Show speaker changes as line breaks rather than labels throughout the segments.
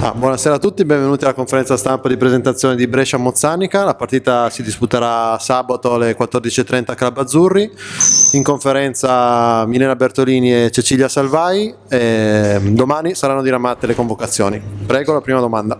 Buonasera a tutti, benvenuti alla conferenza stampa di presentazione di Brescia-Mozzanica. La partita si disputerà sabato alle 14:30 a Club Azzurri. In conferenza Milena Bertolini e Cecilia Salvai. Domani saranno diramate le convocazioni. Prego, la prima domanda.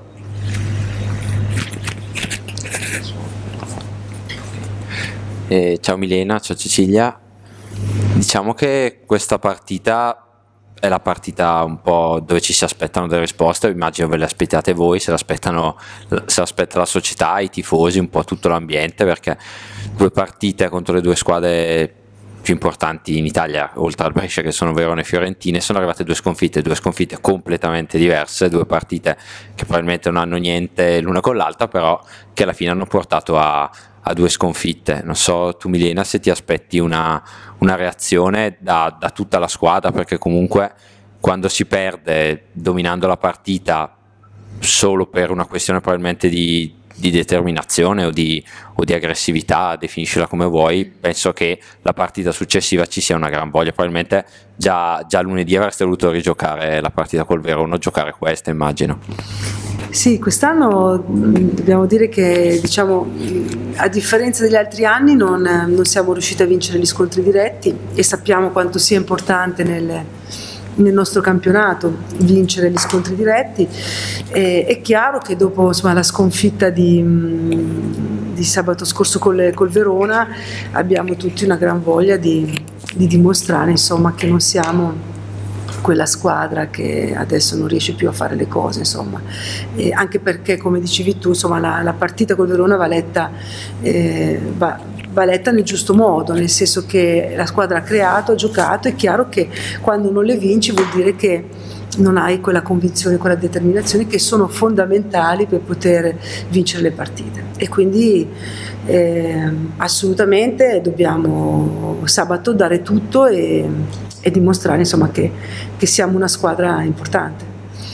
Ciao Milena, ciao Cecilia. Diciamo che questa partita è la partita un po' dove ci si aspettano delle risposte, immagino ve le aspettate voi, se l'aspetta la società, i tifosi, un po' tutto l'ambiente, perché due partite contro le due squadre più importanti in Italia, oltre al Brescia che sono Verona e Fiorentina, sono arrivate due sconfitte completamente diverse, due partite che probabilmente non hanno niente l'una con l'altra, però che alla fine hanno portato a due sconfitte. Non so tu Milena se ti aspetti una reazione da tutta la squadra, perché comunque quando si perde dominando la partita solo per una questione probabilmente di determinazione o di aggressività, definiscila come vuoi, penso che la partita successiva ci sia una gran voglia. Probabilmente già lunedì avreste voluto rigiocare la partita col Verona, giocare questa, immagino.
Sì, quest'anno dobbiamo dire che, diciamo, a differenza degli altri anni non siamo riusciti a vincere gli scontri diretti e sappiamo quanto sia importante nel nostro campionato vincere gli scontri diretti. È chiaro che dopo, insomma, la sconfitta di sabato scorso col Verona abbiamo tutti una gran voglia di dimostrare, insomma, che non siamo quella squadra che adesso non riesce più a fare le cose, insomma. Anche perché, come dicevi tu, insomma, la partita col Verona va letta nel giusto modo, nel senso che la squadra ha creato, ha giocato. È chiaro che quando non le vinci vuol dire che non hai quella convinzione, quella determinazione che sono fondamentali per poter vincere le partite. E quindi assolutamente dobbiamo sabato dare tutto e dimostrare, insomma, che siamo una squadra importante.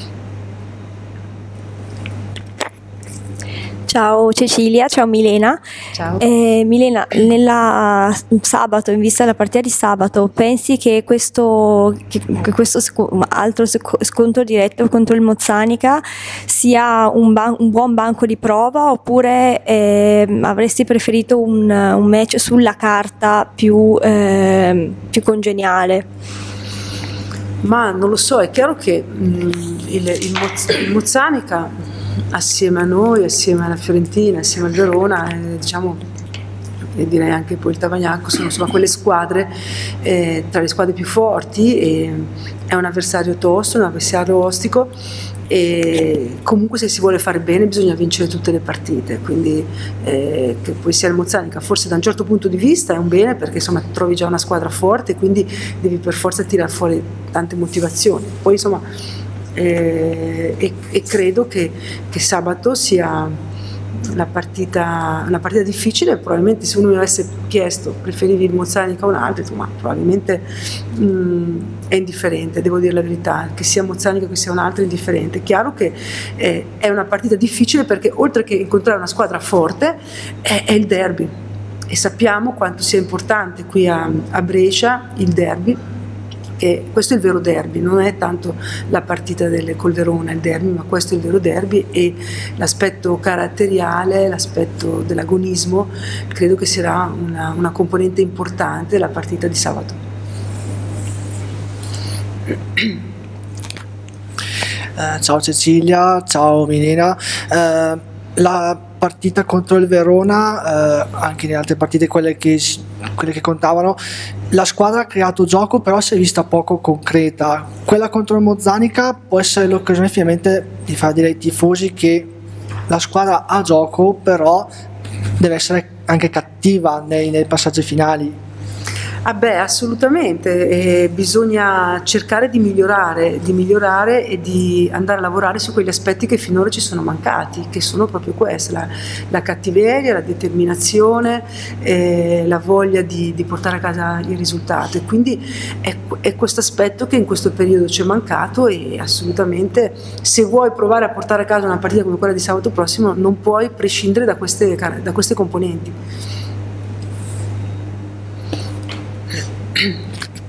Ciao Cecilia, ciao Milena.
Ciao.
Milena, sabato, in vista della partita di sabato, pensi che questo altro scontro diretto contro il Mozzanica sia un buon banco di prova, oppure avresti preferito un match sulla carta più congeniale?
Ma non lo so, è chiaro che il Mozzanica, assieme a noi, assieme alla Fiorentina, assieme al Verona, diciamo, e direi anche poi il Tavagnacco, sono, insomma, quelle squadre tra le squadre più forti, e è un avversario tosto, un avversario ostico, e comunque se si vuole fare bene bisogna vincere tutte le partite, quindi che poi sia il Mozzanica forse da un certo punto di vista è un bene, perché insomma trovi già una squadra forte, quindi devi per forza tirare fuori tante motivazioni. Poi insomma e credo che sabato sia una partita difficile. Probabilmente se uno mi avesse chiesto preferivi il Mozzanica o un altro, ma probabilmente è indifferente, devo dire la verità, che sia Mozzanica che sia un altro è indifferente. È chiaro che è una partita difficile, perché oltre che incontrare una squadra forte è il derby, e sappiamo quanto sia importante qui a Brescia il derby. E questo è il vero derby, non è tanto la partita col Verona il derby, ma questo è il vero derby, e l'aspetto caratteriale, l'aspetto dell'agonismo credo che sarà una componente importante della partita di sabato.
Ciao Cecilia, ciao Milena. La partita contro il Verona, anche nelle altre partite, quelle che contavano, la squadra ha creato gioco, però si è vista poco concreta. Quella contro il Mozzanica può essere l'occasione finalmente di far dire ai tifosi che la squadra ha gioco, però deve essere anche cattiva nei passaggi finali.
Assolutamente, bisogna cercare di migliorare e di andare a lavorare su quegli aspetti che finora ci sono mancati, che sono proprio questi: la cattiveria, la determinazione, la voglia di portare a casa il risultato. E quindi è questo aspetto che in questo periodo ci è mancato, e assolutamente, se vuoi provare a portare a casa una partita come quella di sabato prossimo, non puoi prescindere da queste componenti.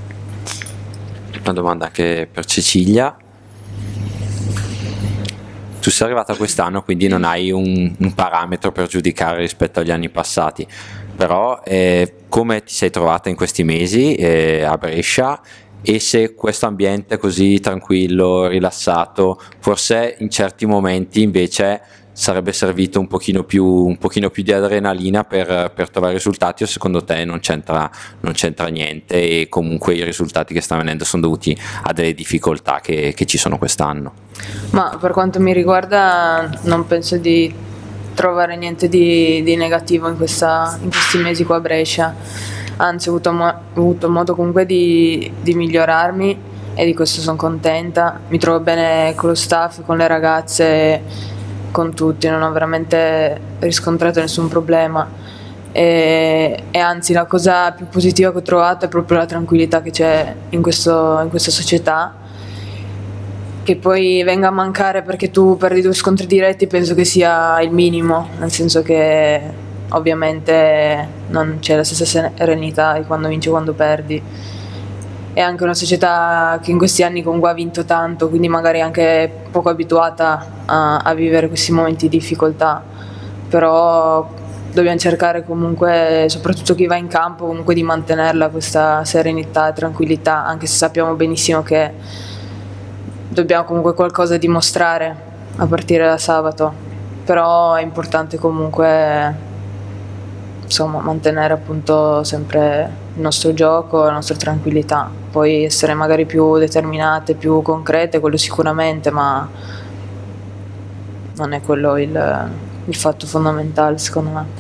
Una domanda anche per Cecilia. Tu sei arrivata quest'anno, quindi non hai un parametro per giudicare rispetto agli anni passati, però come ti sei trovata in questi mesi a Brescia, e se questo ambiente così tranquillo, rilassato, forse in certi momenti invece sarebbe servito un pochino più di adrenalina per trovare risultati, o secondo te non c'entra niente e comunque i risultati che stanno venendo sono dovuti a delle difficoltà che ci sono quest'anno?
Ma per quanto mi riguarda non penso di trovare niente di negativo in questi mesi qua a Brescia, anzi ho avuto modo comunque di migliorarmi e di questo sono contenta. Mi trovo bene con lo staff, con le ragazze, con tutti, non ho veramente riscontrato nessun problema e anzi la cosa più positiva che ho trovato è proprio la tranquillità che c'è in questa società. Che poi venga a mancare perché tu perdi 2 scontri diretti penso che sia il minimo, nel senso che ovviamente non c'è la stessa serenità di quando vinci e quando perdi. È anche una società che in questi anni comunque ha vinto tanto, quindi magari anche poco abituata a vivere questi momenti di difficoltà, però dobbiamo cercare comunque, soprattutto chi va in campo, comunque di mantenerla questa serenità e tranquillità, anche se sappiamo benissimo che dobbiamo comunque qualcosa dimostrare a partire da sabato, però è importante comunque insomma mantenere appunto sempre il nostro gioco, la nostra tranquillità, poi essere magari più determinate, più concrete, quello sicuramente, ma non è quello il fatto fondamentale secondo me.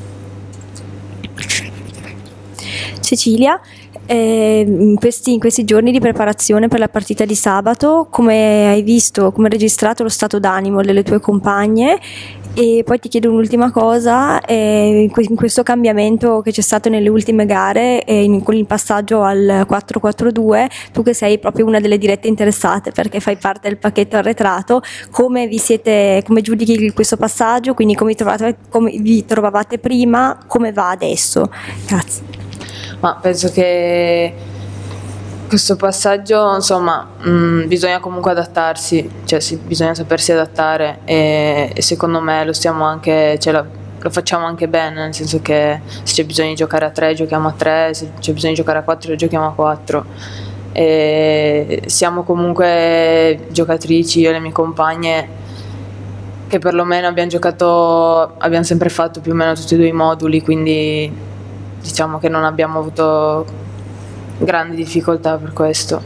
Cecilia, in questi giorni di preparazione per la partita di sabato, come hai visto, come hai registrato lo stato d'animo delle tue compagne? E poi ti chiedo un'ultima cosa, in questo cambiamento che c'è stato nelle ultime gare, con il passaggio al 4-4-2, tu che sei proprio una delle dirette interessate perché fai parte del pacchetto arretrato, come giudichi questo passaggio, quindi come vi trovavate prima, come va adesso? Grazie.
Ma penso che questo passaggio, insomma, bisogna comunque adattarsi, cioè bisogna sapersi adattare e secondo me lo facciamo anche bene, nel senso che se c'è bisogno di giocare a 3 giochiamo a 3, se c'è bisogno di giocare a 4 giochiamo a 4. E siamo comunque giocatrici, io e le mie compagne, che perlomeno abbiamo sempre fatto più o meno tutti e 2 i moduli, quindi diciamo che non abbiamo avuto grandi difficoltà per questo.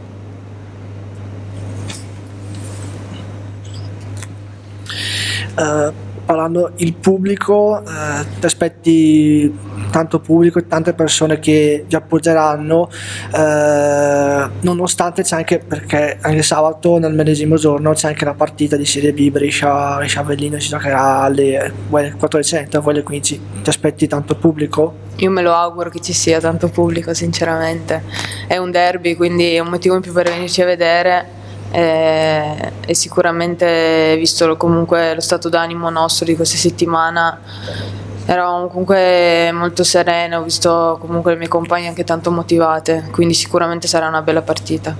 Parlando il pubblico, ti aspetti tanto pubblico e tante persone che vi appoggeranno, nonostante c'è anche, perché anche sabato nel medesimo giorno c'è anche la partita di Serie B Brescia-Avellino, si giocherà alle 14:30, alle 15. Ti aspetti tanto pubblico?
Io me lo auguro che ci sia tanto pubblico, sinceramente. È un derby, quindi è un motivo in più per venirci a vedere. E sicuramente, visto comunque lo stato d'animo nostro di questa settimana, eravamo comunque molto serene, ho visto comunque le mie compagne anche tanto motivate, quindi sicuramente sarà una bella partita.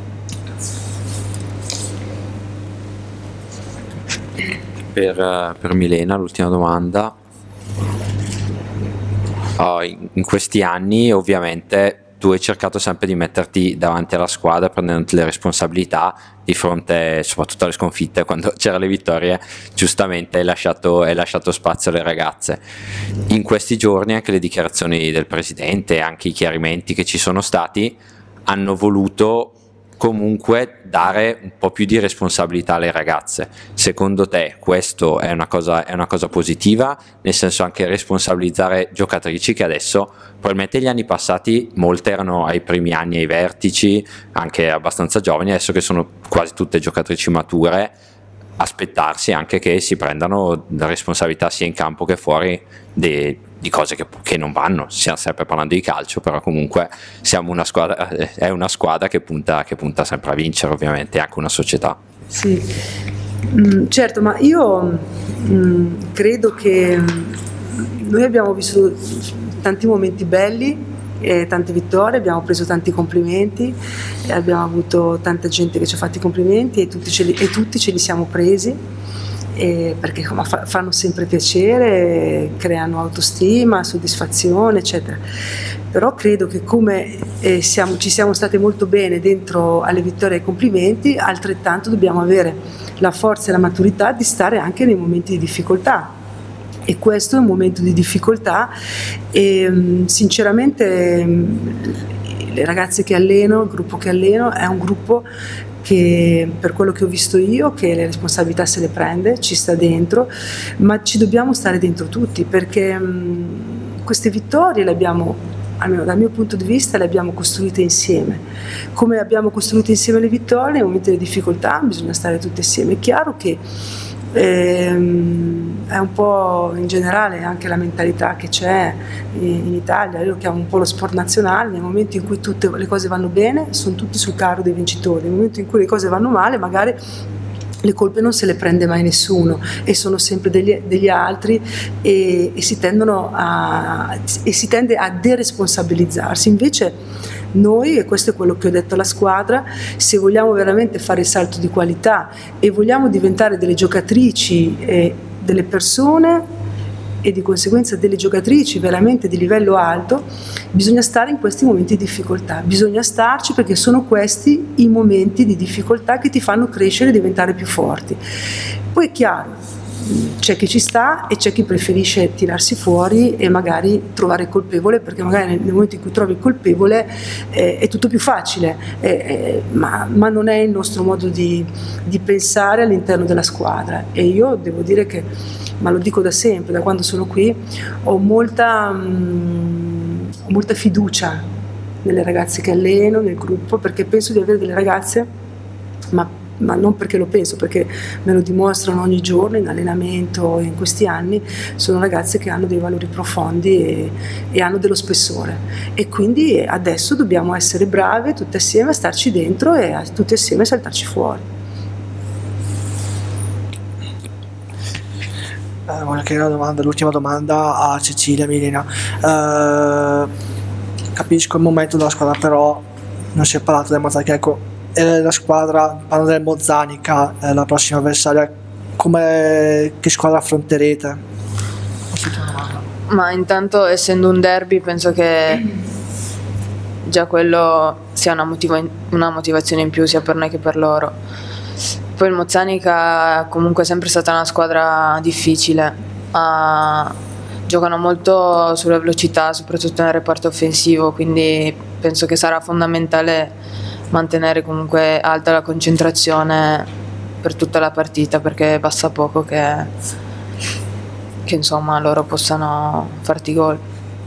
Per Milena l'ultima domanda. In questi anni ovviamente tu hai cercato sempre di metterti davanti alla squadra, prendendo le responsabilità di fronte soprattutto alle sconfitte. Quando c'erano le vittorie giustamente hai lasciato spazio alle ragazze. In questi giorni anche le dichiarazioni del presidente e anche i chiarimenti che ci sono stati hanno voluto comunque dare un po' più di responsabilità alle ragazze. Secondo te questo è una cosa positiva, nel senso anche responsabilizzare giocatrici che adesso, probabilmente gli anni passati molte erano ai primi anni ai vertici, anche abbastanza giovani, adesso che sono quasi tutte giocatrici mature, aspettarsi anche che si prendano la responsabilità sia in campo che fuori di cose che non vanno. Stiamo sempre parlando di calcio, però comunque siamo una squadra, è una squadra che punta sempre a vincere, ovviamente, è anche una società.
Sì, certo, ma io credo che noi abbiamo vissuto tanti momenti belli, tante vittorie, abbiamo preso tanti complimenti, abbiamo avuto tanta gente che ci ha fatto i complimenti e tutti ce li siamo presi. perché fanno sempre piacere, creano autostima, soddisfazione, eccetera. Però credo che come ci siamo state molto bene dentro alle vittorie e ai complimenti, altrettanto dobbiamo avere la forza e la maturità di stare anche nei momenti di difficoltà. E questo è un momento di difficoltà e sinceramente le ragazze che alleno, il gruppo che alleno è un gruppo che, per quello che ho visto io, che le responsabilità se le prende, ci sta dentro, ma ci dobbiamo stare dentro tutti, perché queste vittorie le abbiamo, almeno dal mio punto di vista, le abbiamo costruite insieme. Come abbiamo costruito insieme le vittorie, nei momenti di difficoltà bisogna stare tutti insieme. È chiaro che è un po' in generale anche la mentalità che c'è in Italia, io lo chiamo un po' lo sport nazionale, nel momento in cui tutte le cose vanno bene sono tutti sul carro dei vincitori, nel momento in cui le cose vanno male magari le colpe non se le prende mai nessuno e sono sempre degli altri e si tende a deresponsabilizzarsi. Invece noi, e questo è quello che ho detto alla squadra, se vogliamo veramente fare il salto di qualità e vogliamo diventare delle giocatrici delle persone e di conseguenza delle giocatrici veramente di livello alto, bisogna stare in questi momenti di difficoltà, bisogna starci perché sono questi i momenti di difficoltà che ti fanno crescere e diventare più forti. Poi è chiaro, c'è chi ci sta e c'è chi preferisce tirarsi fuori e magari trovare il colpevole, perché magari nel momento in cui trovi il colpevole è tutto più facile, ma non è il nostro modo di pensare all'interno della squadra. E io devo dire che, ma lo dico da sempre, da quando sono qui, ho molta fiducia nelle ragazze che alleno, nel gruppo, perché penso di avere delle ragazze, ma non perché lo penso, perché me lo dimostrano ogni giorno in allenamento in questi anni, sono ragazze che hanno dei valori profondi e hanno dello spessore, e quindi adesso dobbiamo essere brave tutte assieme a starci dentro e tutte assieme a saltarci fuori.
Voglio chiedere una domanda, l'ultima domanda a Cecilia Milena. Capisco il momento della squadra, però non si è parlato del Mozzanica, ecco. La squadra, parlo del Mozzanica, la prossima avversaria, che squadra affronterete?
Ma intanto, essendo un derby, penso che già quello sia una motivazione in più sia per noi che per loro. Poi il Mozzanica comunque è sempre stata una squadra difficile, giocano molto sulla velocità, soprattutto nel reparto offensivo, quindi penso che sarà fondamentale mantenere comunque alta la concentrazione per tutta la partita, perché basta poco che insomma loro possano farti gol.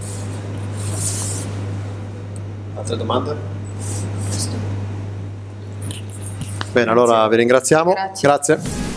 Altre domande? Bene, allora vi ringraziamo.
Grazie.
Grazie.